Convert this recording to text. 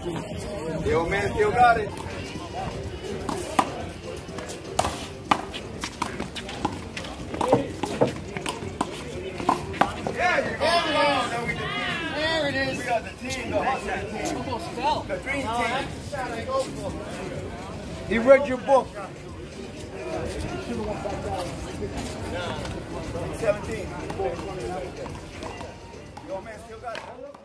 The old man still got it. There it is. We got the team, the hustling team. The green team. He read your book. 17. Your man still got it.